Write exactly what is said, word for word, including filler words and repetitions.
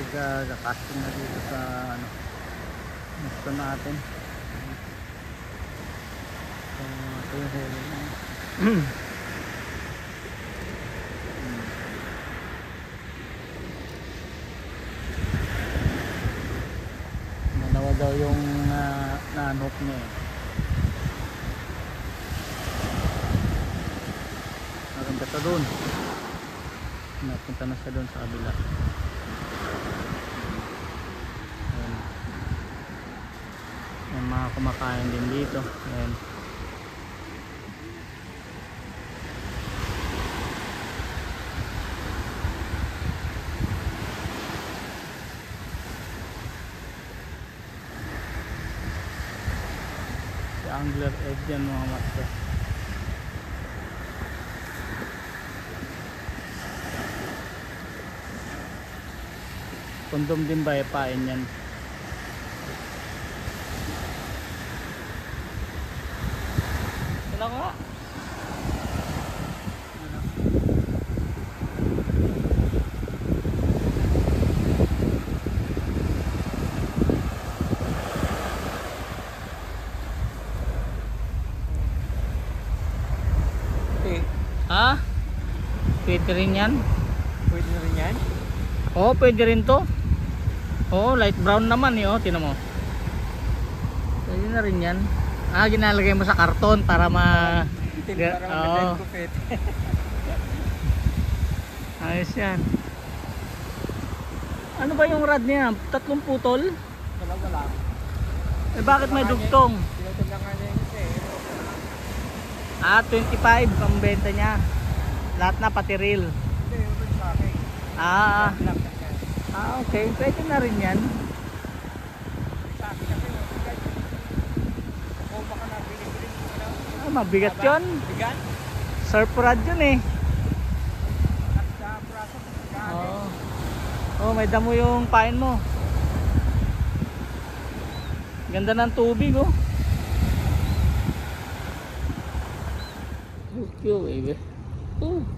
Nag-casting na dito sa ano, gusto natin. So, ito yung huli na. Dalawa daw yung uh, na-unhook niya eh. Maganda sa doon. Napunta na siya doon sa kabila. Ayan. Ayan, mga kumakain din dito. Ayan. Si Angler Ed yan mga master. Kondom din ba ipain yan? Wala ko nga. Okay. Ha? Pwede rin yan? Pwede na rin yan? Oo, pwede rin to. Oo, light brown naman eh, oh, tinan mo. Pwede na rin yan. Ah, ginalagay mo sa karton para ma... Itin para maganda yung kupit. Ayos yan. Ano ba yung rod niya? Tatlong putol? Dalawa lang. Eh bakit may dugtong? Tinutulungan niya yung isa eh. Ah, twenty-five ang benta niya. Lahat na pati reel. Hindi, yung rin sa akin. Ah, Lang lang yan. ah okay. Pwede na rin yan. Sa akin kasi, mabigat. O baka nabili-bili mo na. Ah, mabigat yun. Bigat? Surf rod yun eh. Sa braso. Oo. Oh, may damo yung pain mo. Ganda ng tubig oh. Thank you baby. Oh.